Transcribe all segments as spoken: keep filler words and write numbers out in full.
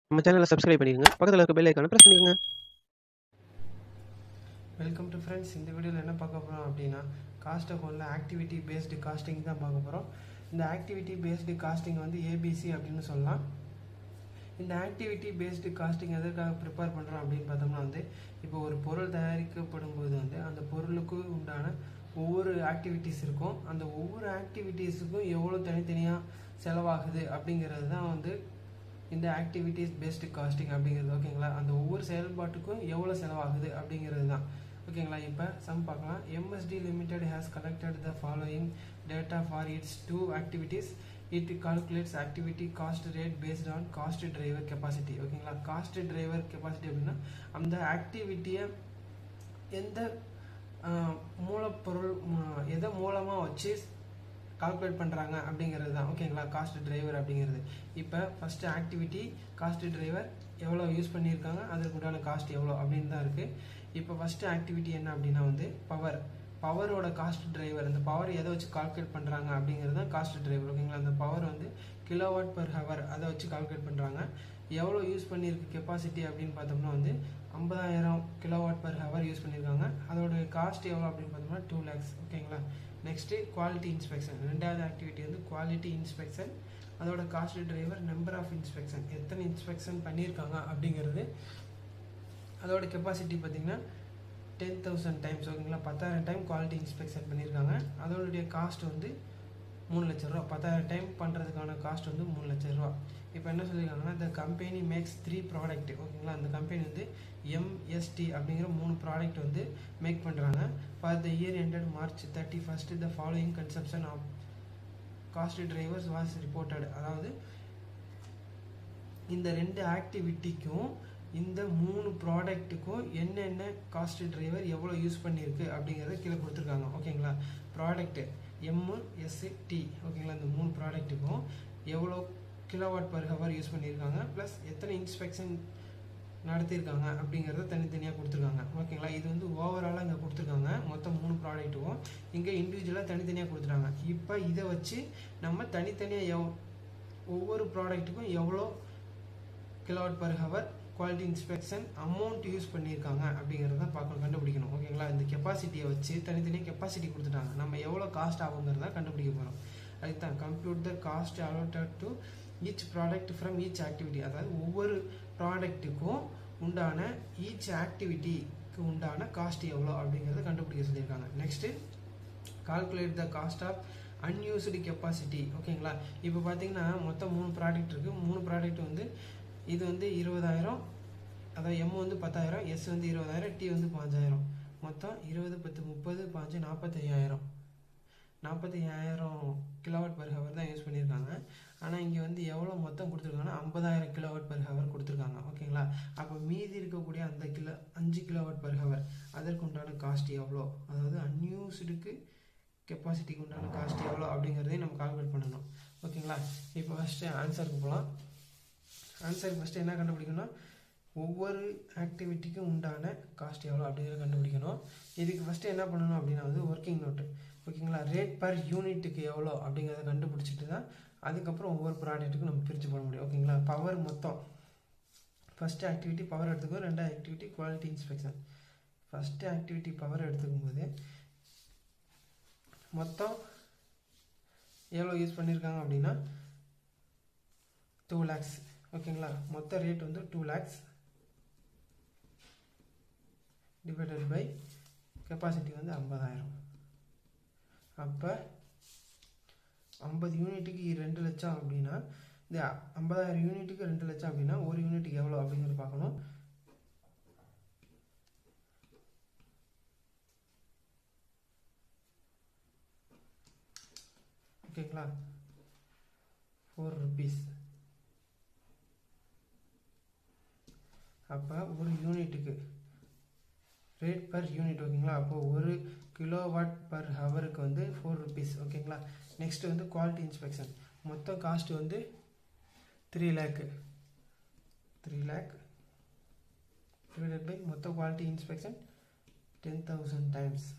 நம்ம சேனலை சப்ஸ்கிரைப் பண்ணிடுங்க. பக்கத்தில் இருக்க பெல் ஐக்கானை ப்ரெஸ் பண்ணிடுங்க. Welcome to friends. இந்த வீடியோவில் என்ன பார்க்க போகிறோம் அப்படின்னா, காஸ்ட் அக்கௌண்ட்டில் ஆக்டிவிட்டி பேஸ்டு காஸ்டிங் தான் பார்க்க போகிறோம். இந்த ஆக்டிவிட்டி பேஸ்டு காஸ்டிங் வந்து ஏபிசி அப்படின்னு சொல்லலாம். இந்த ஆக்டிவிட்டி பேஸ்டு காஸ்டிங் எதற்காக ப்ரிப்பேர் பண்ணுறோம் அப்படின்னு பார்த்தோம்னா வந்து, இப்போ ஒரு பொருள் தயாரிக்கப்படும் போது வந்து அந்த பொருளுக்கு உண்டான ஒவ்வொரு ஆக்டிவிட்டீஸ் இருக்கும். அந்த ஒவ்வொரு ஆக்டிவிட்டீஸுக்கும் எவ்வளோ தனித்தனியாக செலவாகுது அப்படிங்கிறது தான் வந்து இந்த ஆக்டிவிட்டீஸ் பேஸ்டு காஸ்டிங் அப்படிங்கிறது. ஓகேங்களா, அந்த ஒவ்வொரு செயல்பாட்டுக்கும் எவ்வளோ செலவாகுது அப்படிங்கிறது தான். ஓகேங்களா, இப்போ சம் பார்க்கலாம். MST limited has collected the following data for its two activities. It calculates activity cost rate based on cost driver capacity. ஓகேங்களா, காஸ்ட் டிரைவர் கெப்பாசிட்டி அப்படின்னா அந்த ஆக்டிவிட்டியை எந்த மூலப்பொருள் எதை மூலமாக வச்சு கால்குலேட் பண்ணுறாங்க அப்படிங்கிறது தான். ஓகேங்களா, காஸ்ட் டிரைவர் அப்படிங்கிறது. இப்போ ஃபஸ்ட்டு ஆக்டிவிட்டி காஸ்ட் டிரைவர் எவ்வளோ யூஸ் பண்ணியிருக்காங்க, அதற்கு உண்டான காஸ்ட் எவ்வளோ அப்படின்னு தான் இருக்குது. இப்போ ஃபஸ்ட்டு ஆக்டிவிட்டி என்ன அப்படின்னா வந்து பவர் பவரோட காஸ்ட் டிரைவர். அந்த பவர் எதை வச்சு கால்குலேட் பண்ணுறாங்க அப்படிங்கிறது தான் காஸ்ட் டிரைவர். ஓகேங்களா, அந்த பவர் வந்து கிலோவாட் பர் ஹவர் அதை வச்சு கால்குலேட் பண்ணுறாங்க. எவ்வளோ யூஸ் பண்ணியிருக்கு கெப்பாசிட்டி அப்படின்னு பார்த்தோம்னா வந்து ஐம்பதாயிரம் கிலோவாட் பர் ஹவர் யூஸ் பண்ணியிருக்காங்க. அதோட காஸ்ட் எவ்வளோ அப்படின்னு பார்த்தோம்னா டூ லேக்ஸ். ஓகேங்களா, நெக்ஸ்ட்டு குவாலிட்டி இன்ஸ்பெக்ஷன். ரெண்டாவது ஆக்டிவிட்டி வந்து குவாலிட்டி இன்ஸ்பெக்ஷன். அதோட cost driver number of inspection, எத்தனை இன்ஸ்பெக்ஷன் பண்ணியிருக்காங்க அப்படிங்கிறது. அதோட கெப்பாசிட்டி பார்த்திங்கன்னா டென் தௌசண்ட் டைம்ஸ். ஓகேங்களா, பத்தாயிரம் டைம் குவாலிட்டி இன்ஸ்பெக்ஷன் பண்ணியிருக்காங்க. அதோடைய காஸ்ட் வந்து மூணு லட்ச ரூபா. பத்தாயிரம் டைம் பண்ணுறதுக்கான காஸ்ட் வந்து மூணு லட்ச ரூபா. இப்போ என்ன சொல்லியிருக்காங்கன்னா, இந்த கம்பெனி மேக்ஸ் த்ரீ ப்ராடக்ட். ஓகேங்களா, அந்த கம்பெனி வந்து எம்எஸ்டி அப்படிங்கிற மூணு ப்ராடக்ட் வந்து மேக் பண்ணுறாங்க. For the year ended March thirty first the following consumption of cost drivers was reported. அதாவது இந்த ரெண்டு ஆக்டிவிட்டிக்கும் இந்த மூணு ப்ராடக்ட்டுக்கும் என்னென்ன காஸ்ட் டிரைவர் எவ்வளோ யூஸ் பண்ணியிருக்கு அப்படிங்கிறத கீழே கொடுத்துருக்காங்க. ஓகேங்களா, ப்ராடக்ட்டு எம்மு எஸ்ஸு டி. ஓகேங்களா, இந்த மூணு ப்ராடக்ட்டுக்கும் எவ்வளோ கிலோவாட் பர் ஹவர் யூஸ் பண்ணியிருக்காங்க, ப்ளஸ் எத்தனை இன்ஸ்பெக்ஷன் நடத்தியிருக்காங்க அப்படிங்கிறத தனித்தனியாக கொடுத்துருக்காங்க. ஓகேங்களா, இது வந்து ஓவராலாக இங்கே கொடுத்துருக்காங்க. மொத்தம் மூணு ப்ராடக்ட்டுக்கும் இங்கே இண்டிவிஜுவலாக தனித்தனியாக கொடுத்துருக்காங்க. இப்போ இதை வச்சு நம்ம தனித்தனியாக எவ் ஒவ்வொரு ப்ராடக்ட்டுக்கும் எவ்வளோ kilowatt per hour quality inspection amount use பண்ணியிருக்காங்க அப்படிங்கிறத பார்க்கணும், கண்டுபிடிக்கணும். ஓகேங்களா, இந்த கெப்பாசிட்டியை வச்சு தனித்தனியாக கெப்பாசிட்டி கொடுத்துட்டாங்க. நம்ம எவ்வளோ காஸ்ட் ஆகுங்கிறத கண்டுபிடிக்க போகிறோம். அதுக்கு தான் compute the cost allotted to each product from each activity. அதாவது ஒவ்வொரு ப்ராடக்ட்டுக்கும் உண்டான ஈச் ஆக்டிவிட்டிக்கு உண்டான காஸ்ட் எவ்வளோ அப்படிங்கிறத கண்டுபிடிக்க சொல்லியிருக்காங்க. Next calculate the cost of unused capacity. ஓகேங்களா, இப்போ பார்த்தீங்கன்னா மொத்தம் மூணு ப்ராடக்ட் இருக்குது. மூணு ப்ராடக்ட் வந்து இது வந்து இருபதாயிரம், அதாவது எம் வந்து பத்தாயிரம், எஸ் வந்து இருபதாயிரம், டி வந்து பாஞ்சாயிரம். மொத்தம் இருபது பத்து முப்பது பாஞ்சு நாற்பத்தையாயிரம் நாற்பத்தையாயிரம் கிலோவாட் பர் ஹவர் தான் யூஸ் பண்ணியிருக்காங்க. ஆனால் இங்கே வந்து எவ்வளோ மொத்தம் கொடுத்துருக்காங்கன்னா ஐம்பதாயிரம் கிலோவாட் பர் ஹவர் கொடுத்துருக்காங்க. ஓகேங்களா, அப்போ மீதி இருக்கக்கூடிய அந்த கிலோ அஞ்சு கிலோவாட் பர் ஹவர் அதற்கு உண்டான காஸ்ட் எவ்வளோ, அதாவது அன்யூஸ்டுக்கு கெப்பாசிட்டிக்கு உண்டான காஸ்ட் எவ்வளோ அப்படிங்கிறதையும் நம்ம கால்குலேட் பண்ணணும். ஓகேங்களா, இப்போ ஃபஸ்ட்டு ஆன்சருக்கு போகலாம். ஆன்சர் ஃபஸ்ட்டு என்ன கண்டுபிடிக்கணும், ஒவ்வொரு ஆக்டிவிட்டிக்கும் உண்டான காஸ்ட் எவ்வளோ அப்படிங்கிறத கண்டுபிடிக்கணும். இதுக்கு ஃபஸ்ட்டு என்ன பண்ணணும் அப்படின்னா வந்து ஒர்க்கிங் நோட்டு. ஓகேங்களா, ரேட் பர் யூனிட்டுக்கு எவ்வளோ அப்படிங்கிறத கண்டுபிடிச்சிட்டு தான் அதுக்கப்புறம் ஒவ்வொரு ப்ராடக்ட்டுக்கும் நம்ம பிரித்து போட முடியும். ஓகேங்களா, பவர் மொத்தம் ஃபஸ்ட்டு ஆக்டிவிட்டி பவர் எடுத்துக்கோ, ரெண்டாவது activity quality inspection. First activity power எடுத்துக்கும் போது மொத்தம் எவ்வளோ யூஸ் பண்ணியிருக்காங்க அப்படின்னா டூ லேக்ஸ். ஓகேங்களா, மொத்த ரேட் வந்து two lakhs divided by capacity வந்து ஐம்பதாயிரம். அப்போ ஐம்பது யூனிட்டுக்கு ரெண்டு லட்சம் அப்படின்னா இந்த ஐம்பதாயிரம் யூனிட்டுக்கு ரெண்டு லட்சம் அப்படின்னா ஒரு யூனிட்டுக்கு எவ்வளோ அப்படிங்கிறது பார்க்கணும். ஓகேங்களா, ஃபோர் ருபீஸ். அப்போ ஒரு யூனிட்டுக்கு ரேட் பர் யூனிட். ஓகேங்களா, அப்போது ஒரு கிலோவாட் பர் ஹவருக்கு வந்து ஃபோர் ருபீஸ். ஓகேங்களா, நெக்ஸ்ட்டு வந்து குவாலிட்டி இன்ஸ்பெக்ஷன். மொத்தம் காஸ்ட் வந்து three lakh three lakh divided by மொத்த quality inspection ten thousand times.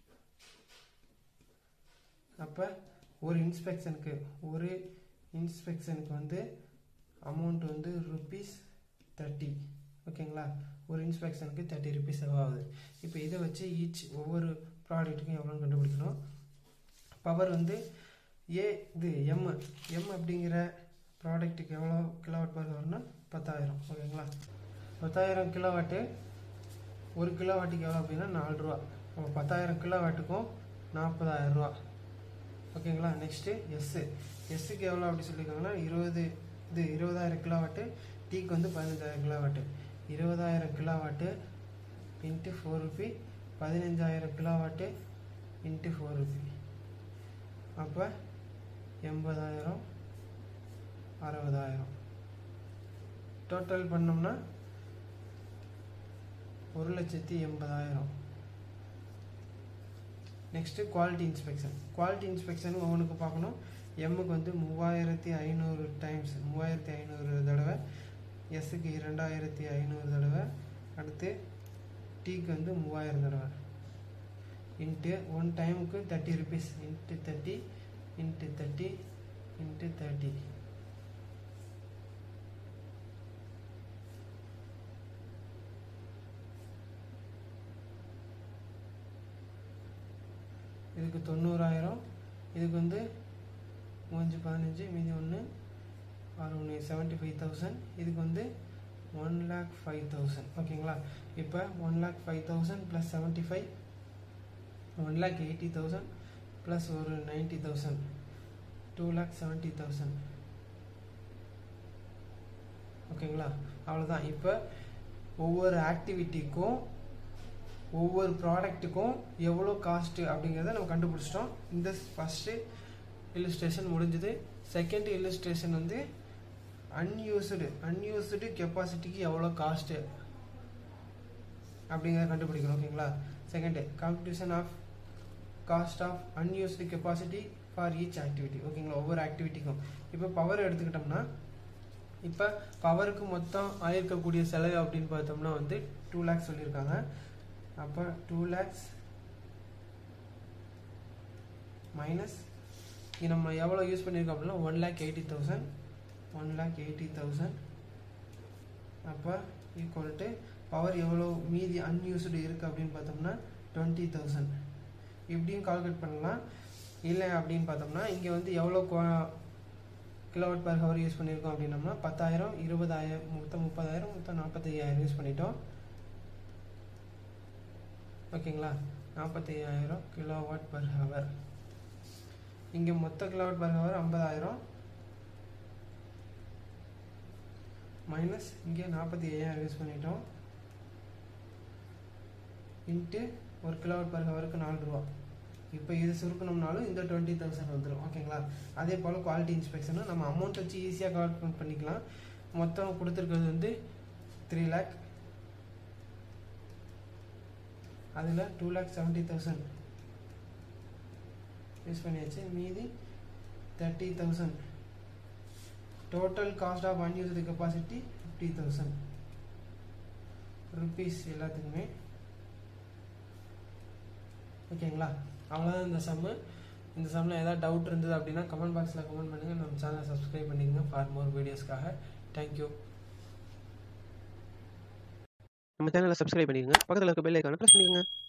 அப்போ ஒரு இன்ஸ்பெக்ஷனுக்கு ஒரு இன்ஸ்பெக்ஷனுக்கு வந்து அமௌண்ட் வந்து ருபீஸ் தேர்ட்டி. ஓகேங்களா, ஒரு இன்ஸ்பெக்ஷனுக்கு தேர்ட்டி ருபீஸ் செலவாகுது. இப்போ இதை வச்சு ஈச் ஒவ்வொரு ப்ராடக்ட்டுக்கும் எவ்வளோன்னு கண்டுபிடிக்கணும். பவர் வந்து ஏ இது எம் எம் அப்படிங்கிற ப்ராடக்ட்டுக்கு எவ்வளோ கிலோவாட் பவர் வரும்னா பத்தாயிரம். ஓகேங்களா, பத்தாயிரம் கிலோவாட்டு ஒரு கிலோவாட்டுக்கு எவ்வளோ அப்படின்னா நாலு ரூபா. அப்போ பத்தாயிரம் கிலோவாட்டுக்கும் நாற்பதாயிரம் ரூபா. ஓகேங்களா, நெக்ஸ்ட்டு எஸ்ஸு எஸ்ஸுக்கு எவ்வளோ அப்படி சொல்லியிருக்காங்கன்னா இருபது இது இருபதாயிரம் கிலோவாட்டு, டீக்கு வந்து பதினஞ்சாயிரம் கிலோவாட்டு. இருபதாயிரம் கிலோவாட்டு இன்ட்டு ஃபோர் ருபி, பதினஞ்சாயிரம் கிலோவாட்டு இன்ட்டு ஃபோர் ருபி, அப்போ எண்பதாயிரம் அறுபதாயிரம். டோட்டல் பண்ணோம்னா ஒரு லட்சத்தி எண்பதாயிரம். Next quality inspection. Quality inspection ஒவ்வொன்றுக்கு பார்க்கணும். எம்முக்கு வந்து மூவாயிரத்தி ஐநூறு டைம்ஸ் மூவாயிரத்தி ஐநூறு தடவை, எஸ்ஸுக்கு இரண்டாயிரத்தி ஐநூறு தடவை, அடுத்து டீக்கு வந்து மூவாயிரம் தடவை, இன்ட்டு ஒன் டைமுக்கு thirty rupees, into thirty into thirty into thirty. இதுக்கு தொண்ணூறாயிரம், இதுக்கு வந்து மூஞ்சு பதினஞ்சு மீதி ஒன்று ஆறு ஒன்று செவன்ட்டி ஃபைவ் தௌசண்ட், இதுக்கு வந்து ஒன் லேக் ஃபைவ் தௌசண்ட். ஓகேங்களா, இப்போ one lakh five thousand plus seventy five one lakh eighty thousand plus ஒரு ninety thousand two lakh seventy thousand. ஓகேங்களா, அவ்வளோதான். இப்போ ஒவ்வொரு ஆக்டிவிட்டிக்கும் ஒவ்வொரு ப்ராடக்ட்டுக்கும் எவ்வளோ காஸ்ட்டு அப்படிங்கிறத நம்ம கண்டுபிடிச்சிட்டோம். இந்த ஃபஸ்ட்டு இல்லுஸ்ட்ரேஷன் முடிஞ்சுது. செகண்ட் இல்லுஸ்ட்ரேஷன் வந்து அன்யூஸ்டு அன்யூஸ்டு கெப்பாசிட்டிக்கு எவ்வளோ காஸ்ட்டு அப்படிங்கிறத கண்டுபிடிக்கணும். ஓகேங்களா, second computation of cost of unused capacity for each activity. ஓகேங்களா, ஒவ்வொரு ஆக்டிவிட்டிக்கும். இப்போ பவர் எடுத்துக்கிட்டோம்னா, இப்போ பவருக்கு மொத்தம் ஆயிருக்கக்கூடிய செலவு அப்படின்னு பார்த்தோம்னா வந்து டூ லேக்ஸ் சொல்லியிருக்காங்க. அப்போ டூ லேக்ஸ் மைனஸ் நம்ம எவ்வளோ யூஸ் பண்ணியிருக்கோம் அப்படின்னா one lakh eighty thousand one lakh eighty thousand அப்போ ஈக்குவல் டு பவர் எவ்வளோ மீதி அன்யூஸ்டு இருக்குது அப்படின்னு பார்த்தோம்னா டுவெண்ட்டி தௌசண்ட். இப்படியும் கால்குலேட் பண்ணலாம். இல்லை அப்படின்னு பார்த்தோம்னா இங்கே வந்து எவ்வளோ கிலோவாட் பர் ஹவர் யூஸ் பண்ணியிருக்கோம் அப்படின்னோம்னா பத்தாயிரம், இருபதாயிரம், மொத்தம் முப்பதாயிரம், மொத்தம் நாற்பத்தையாயிரம் யூஸ் பண்ணிட்டோம். ஓகேங்களா, நாற்பத்தையாயிரம் கிலோவாட் பர் ஹவர். இங்கே மொத்த கிலோவாட் பர் ஹவர் ஐம்பதாயிரம் மைனஸ் இங்கே நாற்பத்தி ஐயாயிரம் யூஸ் பண்ணிட்டோம் இன்ட்டு ஒரு கிலோவாட் பர் ஹவருக்கு நாலு ரூபா. இப்போ இது சுருக்கணும்னாலும் இந்த டுவெண்ட்டி தௌசண்ட் வந்துடும். ஓகேங்களா, அதே போல் குவாலிட்டி இன்ஸ்பெக்ஷனும் நம்ம அமௌண்ட் வச்சு ஈஸியாக கால்குலேட் பண்ணிக்கலாம். மொத்தம் கொடுத்துருக்கிறது வந்து த்ரீ லேக், அதில் two lakh seventy thousand use பண்ணியாச்சு, மீதி thirty thousand. Total cost of unused capacity fifty thousand rupees எல்லாத்துக்குமே. ஓகேங்களா, அவ்வளோதான் இந்த சம்மு. இந்த சம்மில் ஏதாவது டவுட் இருந்தது அப்படின்னா கமெண்ட் பாக்ஸில் கமெண்ட் பண்ணுங்கள். நம்ம சேனலை சப்ஸ்கிரைப் பண்ணிக்கங்க ஃபார் மோர் வீடியோஸ்க்காக. தேங்க்யூ. நம்ம சேனலை சப்ஸ்கிரைப் பண்ணிக்கங்க. பக்கத்தில் இருக்க பெல் ஐக்கானை ப்ரெஸ் பண்ணிக்கங்க.